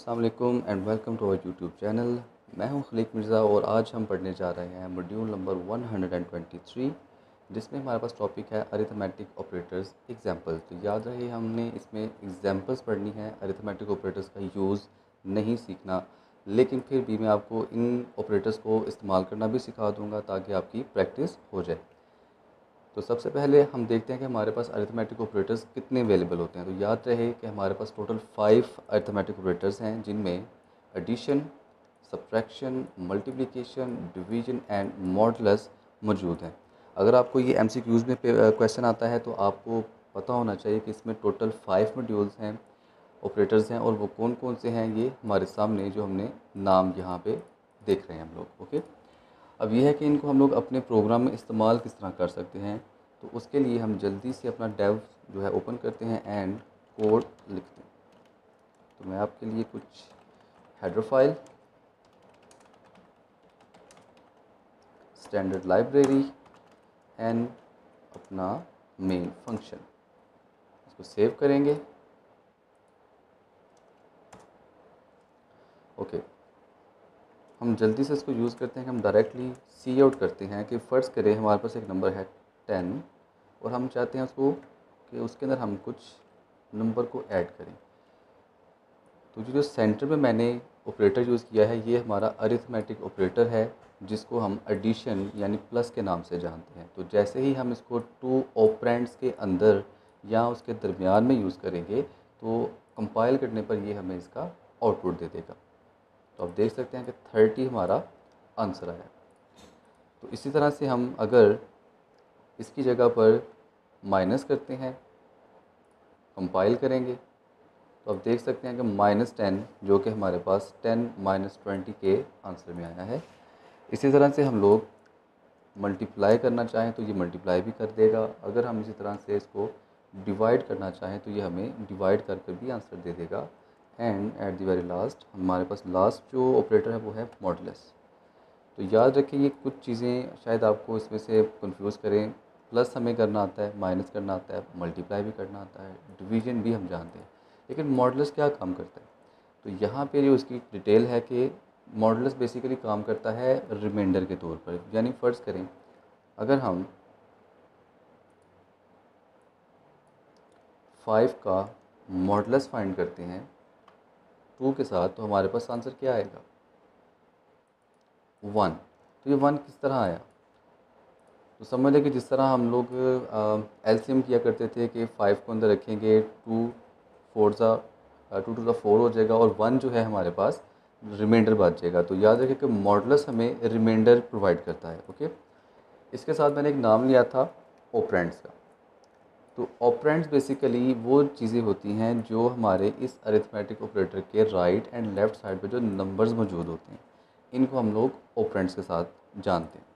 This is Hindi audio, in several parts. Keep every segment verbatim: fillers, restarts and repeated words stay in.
अस्सलाम वालेकुम and welcome to our YouTube channel. मैं हूं खलीक मिर्ज़ा और आज हम पढ़ने जा रहे हैं module number one hundred twenty three, जिसमें हमारे पास टॉपिक है अरिथमेटिक ऑपरेटर्स एग्जांपल। तो याद रहे हमने इसमें एग्जांपल्स पढ़नी है, अरिथमेटिक ऑपरेटर्स का यूज़ नहीं सीखना, लेकिन फिर भी मैं आपको इन ऑपरेटर्स को इस्तेमाल करना भी सिखा दूँगा ताकि आपकी प्रैक्टिस हो जाए। तो सबसे पहले हम देखते हैं कि हमारे पास अरिथमेटिक ऑपरेटर्स कितने अवेलेबल होते हैं। तो याद रहे कि हमारे पास टोटल फाइव अरिथमेटिक ऑपरेटर्स हैं, जिनमें addition, subtraction, multiplication, division and modulus मौजूद हैं। अगर आपको ये एमसीक्यूज़ में क्वेश्चन आता है तो आपको पता होना चाहिए कि इसमें टोटल फाइव मॉड्यूल्स हैं, ऑपरेटर्स हैं, और वो कौन कौन से हैं ये हमारे सामने जो हमने नाम यहाँ पे देख रहे हैं हम लोग। ओके, अब यह है कि इनको हम लोग अपने प्रोग्राम में इस्तेमाल किस तरह कर सकते हैं। तो उसके लिए हम जल्दी से अपना डेव जो है ओपन करते हैं एंड कोड लिखते हैं। तो मैं आपके लिए कुछ header file, standard library and अपना मेन फंक्शन, इसको सेव करेंगे। ओके, हम जल्दी से इसको यूज़ करते हैं कि हम डायरेक्टली सी आउट करते हैं कि फ़र्ज़ करें हमारे पास एक नंबर है टेन और हम चाहते हैं उसको कि उसके अंदर हम कुछ नंबर को ऐड करें। तो जो सेंटर में मैंने ऑपरेटर यूज़ किया है ये हमारा अरिथमेटिक ऑपरेटर है, जिसको हम एडिशन यानी प्लस के नाम से जानते हैं। तो जैसे ही हम इसको टू ऑपरेंड्स के अंदर या उसके दरमियान में यूज़ करेंगे तो कंपाइल करने पर ये हमें इसका आउटपुट दे देगा। तो आप देख सकते हैं कि थर्टी हमारा आंसर आया। तो इसी तरह से हम अगर इसकी जगह पर माइनस करते हैं, कंपाइल करेंगे, तो आप देख सकते हैं कि माइनस टेन जो कि हमारे पास टेन माइनस ट्वेंटी के आंसर में आया है। इसी तरह से हम लोग मल्टीप्लाई करना चाहें तो ये मल्टीप्लाई भी कर देगा। अगर हम इसी तरह से इसको डिवाइड करना चाहें तो ये हमें डिवाइड कर कर भी आंसर दे देगा। And at the very last हमारे पास लास्ट जो ऑपरेटर है वो है मॉडुलस। तो याद रखिए ये कुछ चीज़ें शायद आपको इसमें से कंफ्यूज करें। प्लस हमें करना आता है, माइनस करना आता है, मल्टीप्लाई भी करना आता है, डिवीजन भी हम जानते हैं, लेकिन मॉडुलस क्या काम करता है। तो यहाँ पे जो उसकी डिटेल है कि मॉडुलस बेसिकली काम करता है रिमाइंडर के तौर पर। यानी फ़र्ज़ करें अगर हम फाइव का मॉडुलस फाइंड करते हैं टू के साथ, तो हमारे पास आंसर क्या आएगा, वन। तो ये वन किस तरह आया, तो समझ लें कि जिस तरह हम लोग एलसीएम किया करते थे कि फाइव को अंदर रखेंगे, टू फोर ज़ा टू टू ज़ा फोर हो जाएगा और वन जो है हमारे पास रिमाइंडर बच जाएगा। तो याद रखें कि मॉडुलस हमें रिमाइंडर प्रोवाइड करता है। ओके, इसके साथ मैंने एक नाम लिया था ऑपरेंड्स का। तो ऑपरेंड्स बेसिकली वो चीज़ें होती हैं जो हमारे इस अरिथमेटिक ऑपरेटर के राइट एंड लेफ़्ट साइड पे जो नंबर्स मौजूद होते हैं, इनको हम लोग ऑपरेंड्स के साथ जानते हैं।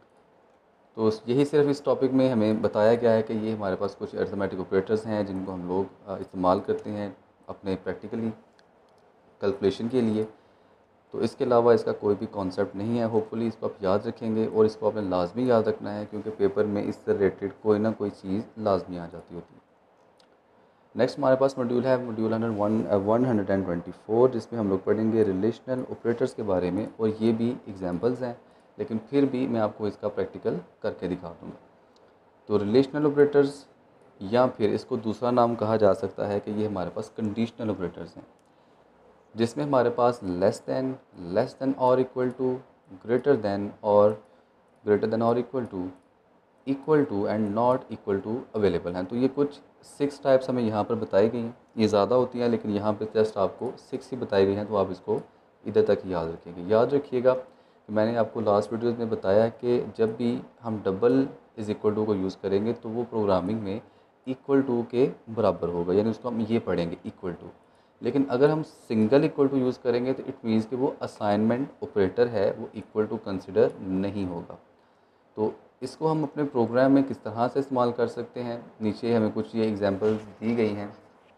तो यही सिर्फ इस टॉपिक में हमें बताया गया है कि ये हमारे पास कुछ अरिथमेटिक ऑपरेटर्स हैं जिनको हम लोग इस्तेमाल करते हैं अपने प्रैक्टिकली कैलकुलेशन के लिए। तो इसके अलावा इसका कोई भी कॉन्सेप्ट नहीं है। होपफुली इसको आप याद रखेंगे और इसको आपने लाजमी याद रखना है, क्योंकि पेपर में इससे रिलेटेड कोई ना कोई चीज़ लाजमी आ जाती होती है। नेक्स्ट हमारे पास मॉड्यूल है module hundred one one hundred and twenty four, जिसमें हम लोग पढ़ेंगे रिलेशनल ऑपरेटर्स के बारे में, और ये भी एग्जांपल्स हैं, लेकिन फिर भी मैं आपको इसका प्रैक्टिकल करके दिखा दूँगा। तो रिलेशनल ऑपरेटर्स, या फिर इसको दूसरा नाम कहा जा सकता है कि ये हमारे पास कंडीशनल ऑपरेटर्स हैं, जिसमें हमारे पास लेस दैन, लेस दैन और इक्वल टू, ग्रेटर दैन और ग्रेटर दैन और equal to, equal to and not equal to available हैं। तो ये कुछ सिक्स टाइप्स हमें यहाँ पर बताई गई हैं। ये ज़्यादा होती हैं लेकिन यहाँ पे जस्ट आपको सिक्स ही बताई गई हैं, तो आप इसको इधर तक याद रखेंगे। याद रखिएगा कि मैंने आपको लास्ट वीडियोज़ में बताया कि जब भी हम डबल इज़ इक्वल टू को यूज़ करेंगे तो वो प्रोग्रामिंग में इक्वल टू के बराबर होगा, यानी उसको हम ये पढ़ेंगे इक्वल टू। लेकिन अगर हम सिंगल इक्वल टू यूज़ करेंगे तो इट मीन्स कि वो असाइनमेंट ऑपरेटर है, वो इक्वल टू कंसिडर नहीं होगा। तो इसको हम अपने प्रोग्राम में किस तरह से इस्तेमाल कर सकते हैं, नीचे हमें कुछ ये एग्जांपल्स दी गई हैं।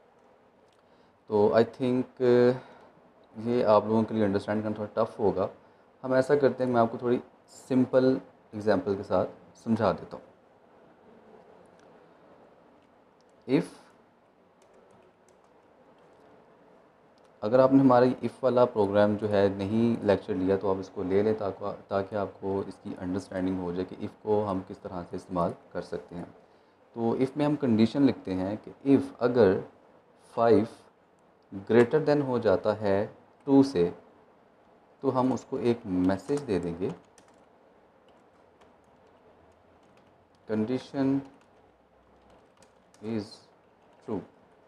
तो आई थिंक ये आप लोगों के लिए अंडरस्टैंड करना थोड़ा टफ होगा। हम ऐसा करते हैं, मैं आपको थोड़ी सिंपल एग्जांपल के साथ समझा देता हूँ। इफ़ अगर आपने हमारा इफ़ वाला प्रोग्राम जो है नहीं लेक्चर लिया तो आप इसको ले लें ताकि ताकि आपको इसकी अंडरस्टैंडिंग हो जाए कि इफ़ को हम किस तरह से इस्तेमाल कर सकते हैं। तो इफ़ में हम कंडीशन लिखते हैं कि इफ़ अगर फाइव ग्रेटर देन हो जाता है टू से, तो हम उसको एक मैसेज दे देंगे, condition is true,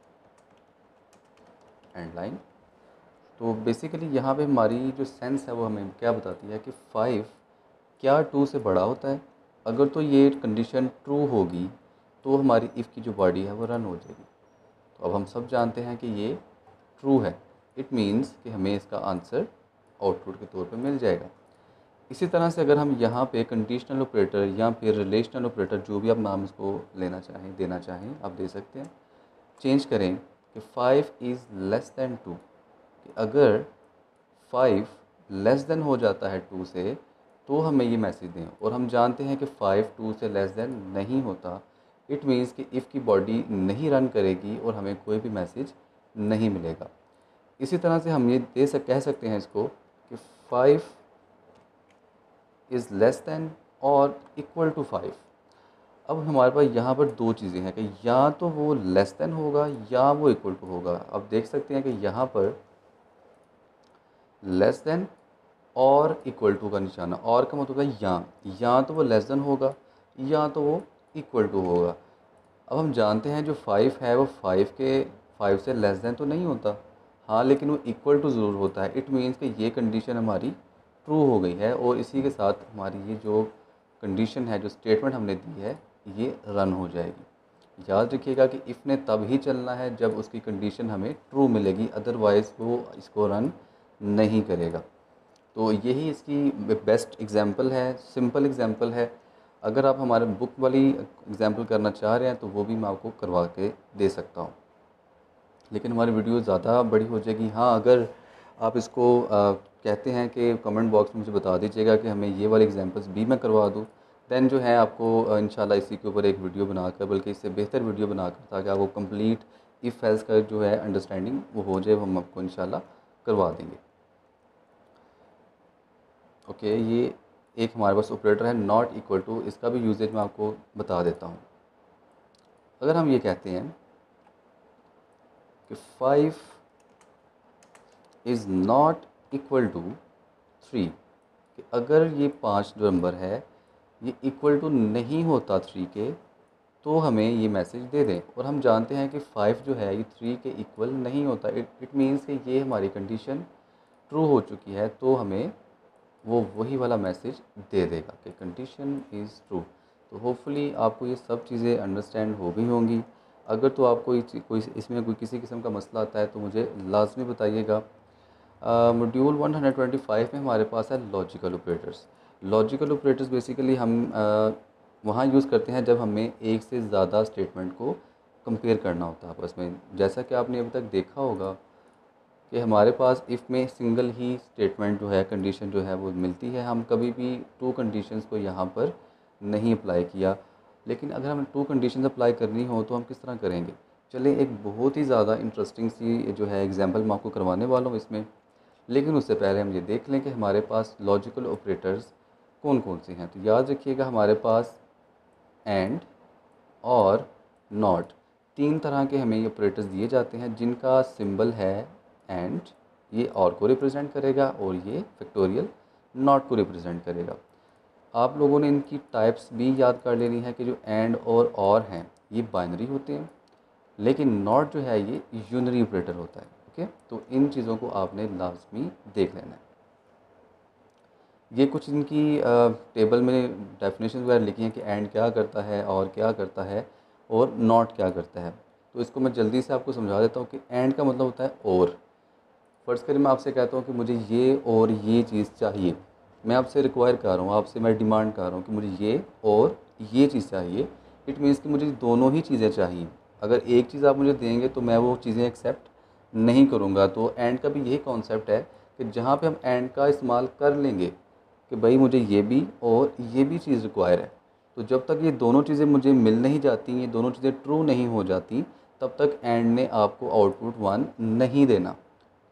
and line. तो बेसिकली यहाँ पे हमारी जो सेंस है वो हमें क्या बताती है कि फाइव क्या टू से बड़ा होता है। अगर तो ये कंडीशन ट्रू होगी तो हमारी इफ़ की जो बॉडी है वो रन हो जाएगी। तो अब हम सब जानते हैं कि ये ट्रू है, इट मीन्स कि हमें इसका आंसर आउटपुट के तौर पे मिल जाएगा। इसी तरह से अगर हम यहाँ पे कंडीशनल ऑपरेटर या फिर रिलेशनल ऑपरेटर, जो भी आप नाम इसको लेना चाहें देना चाहें आप दे सकते हैं, चेंज करें कि five is less than two, कि अगर फाइव लेस देन हो जाता है टू से तो हमें ये मैसेज दें। और हम जानते हैं कि फाइव टू से लेस देन नहीं होता, इट मीन्स कि इफ़ की बॉडी नहीं रन करेगी और हमें कोई भी मैसेज नहीं मिलेगा। इसी तरह से हम ये दे सक कह सकते हैं इसको कि फाइव इज़ लेस दैन और इक्वल टू फाइव। अब हमारे पास यहाँ पर दो चीज़ें हैं कि या तो वो लेस दैन होगा या वो इक्वल टू होगा। अब देख सकते हैं कि यहाँ पर लेस दैन और इक्वल टू का निशाना, और का मतलब है या या तो वो लेस दैन होगा या तो वो इक्वल टू होगा। अब हम जानते हैं जो फाइव है वो फाइव के फाइव से लेस दैन तो नहीं होता, हाँ, लेकिन वो इक्वल टू ज़रूर होता है। इट मीन्स कि ये कंडीशन हमारी ट्रू हो गई है और इसी के साथ हमारी ये जो कंडीशन है, जो स्टेटमेंट हमने दी है, ये रन हो जाएगी। याद रखिएगा कि इफ़ ने तब ही चलना है जब उसकी कंडीशन हमें ट्रू मिलेगी, अदरवाइज़ वो इसको रन नहीं करेगा। तो यही इसकी बेस्ट एग्जांपल है, सिंपल एग्जांपल है। अगर आप हमारे बुक वाली एग्जांपल करना चाह रहे हैं तो वो भी मैं आपको करवा के दे सकता हूँ, लेकिन हमारी वीडियो ज़्यादा बड़ी हो जाएगी। हाँ, अगर आप इसको आ, कहते हैं कि कमेंट बॉक्स में मुझे बता दीजिएगा कि हमें ये वाले एग्जांपल्स भी मैं करवा दूँ, दैन जो है आपको इंशाल्लाह इसी के ऊपर एक वीडियो बनाकर, बल्कि इससे बेहतर वीडियो बनाकर, ताकि आपको कंप्लीट इफ़ एल्स का जो है अंडरस्टैंडिंग वो हो जाए, हम आपको इंशाल्लाह करवा देंगे। ओके, ये एक हमारे पास ऑपरेटर है नॉट इक्वल टू, इसका भी यूजेज मैं आपको बता देता हूँ। अगर हम ये कहते हैं कि five is not equal to three, कि अगर ये पाँच जो नंबर है ये इक्वल टू नहीं होता थ्री के, तो हमें ये मैसेज दे दें। और हम जानते हैं कि फाइव जो है ये थ्री के इक्वल नहीं होता, इट इट मीन्स कि ये हमारी कंडीशन ट्रू हो चुकी है, तो हमें वो वही वाला मैसेज दे देगा कि कंडीशन इज़ ट्रू। तो होपफुली आपको ये सब चीज़ें अंडरस्टैंड हो गई होंगी। अगर तो आपको कोई कोई इसमें कोई किसी किस्म का मसला आता है तो मुझे लाजमी बताइएगा। Module one hundred twenty five में हमारे पास है logical operators. Logical operators basically हम uh, वहाँ यूज़ करते हैं जब हमें एक से ज़्यादा स्टेटमेंट को कंपेयर करना होता है आपस में। जैसा कि आपने अभी तक देखा होगा कि हमारे पास इफ़ में सिंगल ही स्टेटमेंट जो है, कंडीशन जो है वो मिलती है। हम कभी भी टू कंडीशंस को यहाँ पर नहीं अप्लाई किया, लेकिन अगर हमें टू कंडीशंस अप्लाई करनी हो तो हम किस तरह करेंगे। चलिए, एक बहुत ही ज़्यादा इंटरेस्टिंग सी जो है एग्जांपल मैं आपको करवाने वाला हूँ इसमें, लेकिन उससे पहले हम ये देख लें कि हमारे पास लॉजिकल ऑपरेटर्स कौन कौन से हैं। तो याद रखिएगा, हमारे पास एंड और नॉट, तीन तरह के हमें ये ऑपरेटर्स दिए जाते हैं जिनका सिंबल है एंड, ये और को रिप्रेजेंट करेगा, और ये फैक्टोरियल नॉट को रिप्रेजेंट करेगा। आप लोगों ने इनकी टाइप्स भी याद कर लेनी है कि जो एंड और और हैं ये बाइनरी होते हैं, लेकिन नॉट जो है ये यूनरी ऑपरेटर होता है। ओके, तो इन चीज़ों को आपने लाजमी देख लेना है। ये कुछ इनकी टेबल में डेफिनेशन वगैरह लिखी हैं कि एंड क्या करता है और क्या करता है और नॉट क्या करता है। तो इसको मैं जल्दी से आपको समझा देता हूँ कि एंड का मतलब होता है और। फ़र्ज़ करिए मैं आपसे कहता हूँ कि मुझे ये और ये चीज़ चाहिए, मैं आपसे रिक्वायर कर रहा हूँ, आपसे मैं डिमांड कर रहा हूँ कि मुझे ये और ये चीज़ चाहिए। इट मीन्स कि मुझे दोनों ही चीज़ें चाहिए। अगर एक चीज़ आप मुझे देंगे तो मैं वो चीज़ें एक्सेप्ट नहीं करूँगा। तो एंड का भी यही कॉन्सेप्ट है कि जहाँ पे हम एंड का इस्तेमाल कर लेंगे कि भाई मुझे ये भी और ये भी चीज़ रिक्वायर है, तो जब तक ये दोनों चीज़ें मुझे मिल नहीं जाती, ये दोनों चीज़ें ट्रू नहीं हो जाती, तब तक एंड ने आपको आउटपुट वन नहीं देना।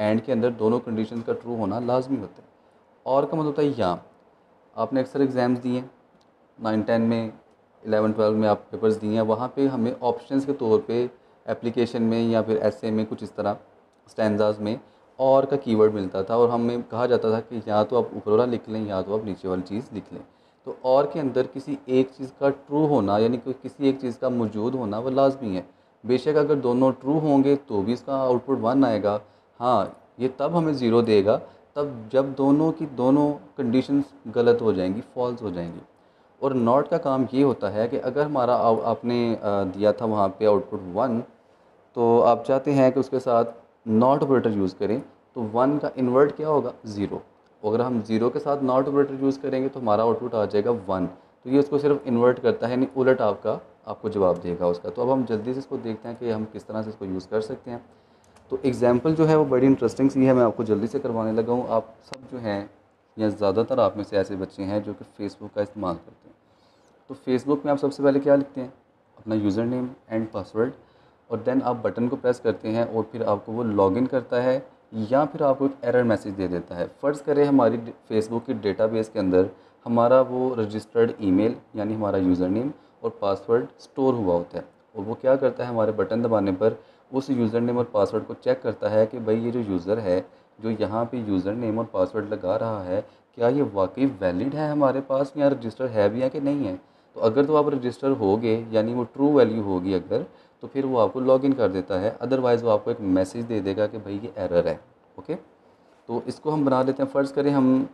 एंड के अंदर दोनों कंडीशन का ट्रू होना लाजमी होता है। और का मतलब होता है या। आपने अक्सर एग्ज़ाम्स दिए हैं, नाइन टेन में, इलेवन ट्वेल्व में आप पेपर्स दिए हैं, वहाँ पे हमें ऑप्शंस के तौर पे एप्लीकेशन में या फिर ऐसे में कुछ इस तरह स्टैंजाज में और का कीवर्ड मिलता था और हमें कहा जाता था कि या तो आप ऊपर वाला लिख लें या तो आप नीचे वाली चीज़ लिख लें। तो और के अंदर किसी एक चीज़ का ट्रू होना यानी कि किसी एक चीज़ का मौजूद होना वो लाजमी है। बेशक अगर दोनों ट्रू होंगे तो भी इसका आउटपुट वन आएगा। हाँ, ये तब हमें ज़ीरो देगा तब जब दोनों की दोनों कंडीशंस गलत हो जाएंगी, फॉल्स हो जाएंगी। और नॉट का काम ये होता है कि अगर हमारा आपने दिया था वहाँ पे आउटपुट वन, तो आप चाहते हैं कि उसके साथ नॉट ऑपरेटर यूज़ करें, तो वन का इन्वर्ट क्या होगा, ज़ीरो। अगर हम ज़ीरो के साथ नॉट ऑपरेटर यूज़ करेंगे तो हमारा आउटपुट आ जाएगा वन। तो ये उसको सिर्फ इन्वर्ट करता है, यानी उलट आपका आपको जवाब देगा उसका। तो अब हम जल्दी से इसको देखते हैं कि हम किस तरह से इसको यूज़ कर सकते हैं। तो एग्ज़ाम्पल जो है वो बड़ी इंटरेस्टिंग सी है, मैं आपको जल्दी से करवाने लगा हूँ। आप सब जो हैं या ज़्यादातर आप में से ऐसे बच्चे हैं जो कि फ़ेसबुक का इस्तेमाल करते हैं। तो फेसबुक में आप सबसे पहले क्या लिखते हैं, अपना यूज़र नेम एंड पासवर्ड, और देन आप बटन को प्रेस करते हैं और फिर आपको वो लॉगिन करता है या फिर आपको एक एरर मैसेज दे देता है। फ़र्ज़ करें हमारी फेसबुक की डेटाबेस के अंदर हमारा वो रजिस्टर्ड ईमेल यानी हमारा यूज़र नेम और पासवर्ड स्टोर हुआ होता है, और वो क्या करता है, हमारे बटन दबाने पर उस यूज़र नेम और पासवर्ड को चेक करता है कि भाई ये जो यूज़र है जो यहाँ पे यूज़र नेम और पासवर्ड लगा रहा है, क्या ये वाकई वैलिड है हमारे पास या रजिस्टर है भी है कि नहीं है। तो अगर तो आप रजिस्टर होगे यानी वो ट्रू वैल्यू होगी अगर, तो फिर वो आपको लॉगिन कर देता है, अदरवाइज़ वो आपको एक मैसेज दे देगा कि भाई ये एरर है। ओके, तो इसको हम बना लेते हैं। फ़र्ज़ करें हम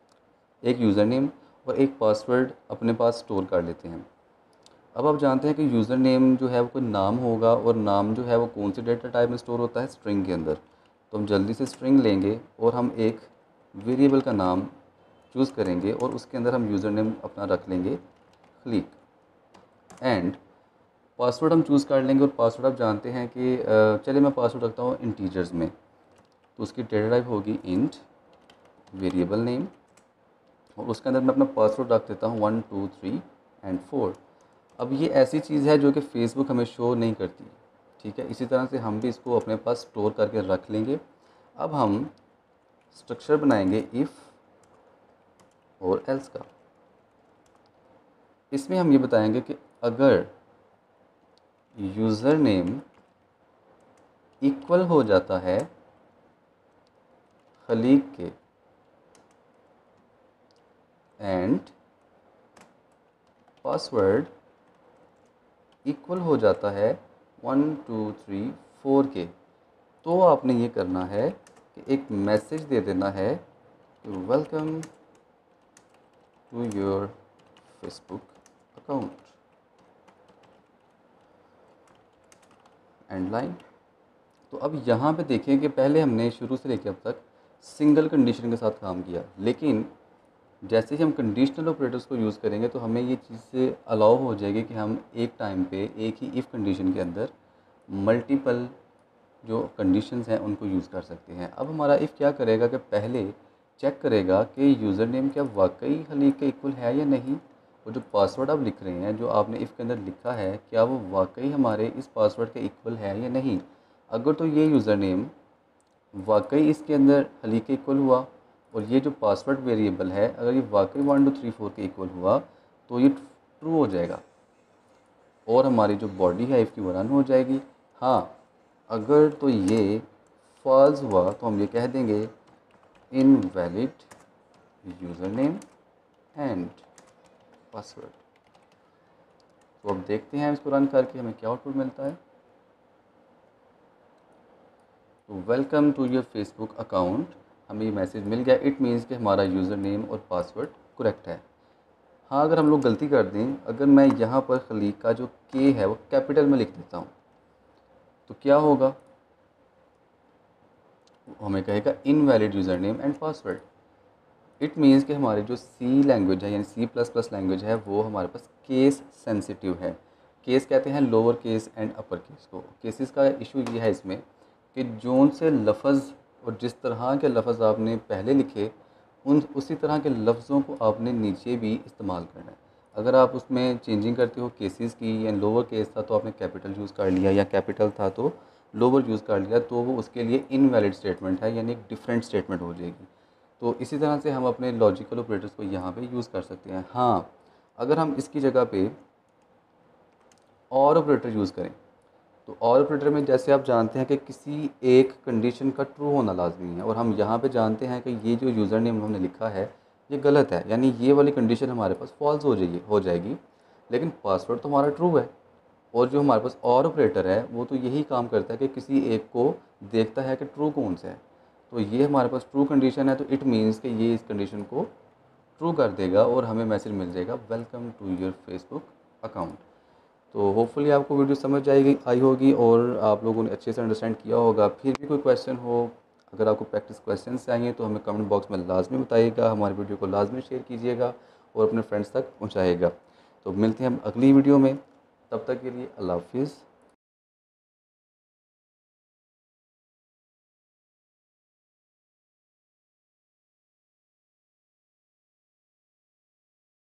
एक यूज़र नेम और एक पासवर्ड अपने पास स्टोर कर लेते हैं। अब आप जानते हैं कि यूज़र नेम जो है वो कोई नाम होगा और नाम जो है वो कौन से डेटा टाइप में स्टोर होता है, स्ट्रिंग के अंदर। तो हम जल्दी से स्ट्रिंग लेंगे और हम एक वेरिएबल का नाम चूज़ करेंगे और उसके अंदर हम यूज़र नेम अपना रख लेंगे क्लिक, एंड पासवर्ड हम चूज़ कर लेंगे। और पासवर्ड आप जानते हैं कि चलिए मैं पासवर्ड रखता हूँ इंटीजर्स में, तो उसकी डेटा टाइप होगी इंट वेरिएबल नेम, और उसके अंदर मैं अपना पासवर्ड रख देता हूँ one two three and four. अब ये ऐसी चीज़ है जो कि फ़ेसबुक हमें शो नहीं करती, ठीक है। इसी तरह से हम भी इसको अपने पास स्टोर करके रख लेंगे। अब हम स्ट्रक्चर बनाएंगे इफ़ और एल्स का। इसमें हम ये बताएंगे कि अगर यूज़र नेम इक्वल हो जाता है खलीक के एंड पासवर्ड इक्वल हो जाता है वन टू थ्री फोर के, तो आपने ये करना है कि एक मैसेज दे देना है कि welcome to your Facebook account and line. तो अब यहाँ पे देखें कि पहले हमने शुरू से लेकर अब तक सिंगल कंडीशन के साथ काम किया, लेकिन जैसे ही हम कंडीशनल ऑपरेटर्स को यूज़ करेंगे तो हमें ये चीज़ से अलाउ हो जाएगी कि हम एक टाइम पे एक ही इफ़ कंडीशन के अंदर मल्टीपल जो कंडीशंस हैं उनको यूज़ कर सकते हैं। अब हमारा इफ़ क्या करेगा कि पहले चेक करेगा कि यूज़र नेम क्या वाकई खलीक के इक्वल है या नहीं, और जो पासवर्ड आप लिख रहे हैं, जो आपने इफ़ के अंदर लिखा है, क्या वो वाकई हमारे इस पासवर्ड के इक्वल है या नहीं। अगर तो ये यूज़र नेम वाकई इसके अंदर खलीक के इक्वल हुआ और ये जो पासवर्ड वेरिएबल है अगर ये वाकई वन टू थ्री फोर के इक्वल हुआ तो ये ट्रू हो जाएगा और हमारी जो बॉडी है इफ़ की वो रन हो जाएगी। हाँ, अगर तो ये फॉल्स हुआ तो हम ये कह देंगे invalid user name and password. तो अब देखते हैं इसको रन करके हमें क्या आउटपुट मिलता है। तो welcome to your Facebook account, हमें ये मैसेज मिल गया। इट मीन्स कि हमारा यूज़र नेम और पासवर्ड करेक्ट है। हाँ, अगर हम लोग गलती कर दें, अगर मैं यहाँ पर खलीक का जो के है वो कैपिटल में लिख देता हूँ तो क्या होगा, हमें कहेगा invalid user name and password. It means कि हमारी जो सी लैंग्वेज है यानी सी प्लस प्लस लैंग्वेज है वो हमारे पास केस सेंसिटिव है। केस कहते हैं lower case and upper case को। केसेस का इशू ये है इसमें कि जोन से लफ्ज़ और जिस तरह के लफ्ज़ आपने पहले लिखे उन उसी तरह के लफ्ज़ों को आपने नीचे भी इस्तेमाल करना है। अगर आप उसमें चेंजिंग करते हो केसेस की, या लोअर केस था तो आपने कैपिटल यूज़ कर लिया, या कैपिटल था तो लोअर यूज़ कर लिया तो वो उसके लिए इनवैलिड स्टेटमेंट है, यानी एक डिफरेंट स्टेटमेंट हो जाएगी। तो इसी तरह से हम अपने लॉजिकल ऑपरेटर्स को यहाँ पे यूज़ कर सकते हैं। हाँ, अगर हम इसकी जगह पे और ऑपरेटर यूज़ करें तो और ऑपरेटर में जैसे आप जानते हैं कि किसी एक कंडीशन का ट्रू होना लाजमी है, और हम यहाँ पे जानते हैं कि ये जो यूज़र नेम हमने लिखा है ये गलत है, यानी ये वाली कंडीशन हमारे पास फॉल्स हो जाएगी हो जाएगी लेकिन पासवर्ड तो हमारा ट्रू है। और जो हमारे पास और ऑपरेटर है वो तो यही काम करता है कि किसी एक को देखता है कि ट्रू कौन सा है। तो ये हमारे पास ट्रू कंडीशन है, तो इट मीन्स कि ये इस कंडीशन को ट्रू कर देगा और हमें मैसेज मिल जाएगा welcome to your Facebook account. तो होपफुली आपको वीडियो समझ आएगी आई होगी और आप लोगों ने अच्छे से अंडरस्टैंड किया होगा। फिर भी कोई क्वेश्चन हो, अगर आपको प्रैक्टिस क्वेश्चन चाहिए तो हमें कमेंट बॉक्स में लाजमी बताइएगा, हमारी वीडियो को लाजमी शेयर कीजिएगा और अपने फ्रेंड्स तक पहुँचाइएगा। तो मिलते हैं हम अगली वीडियो में, तब तक के लिए अल्लाह हाफिज़।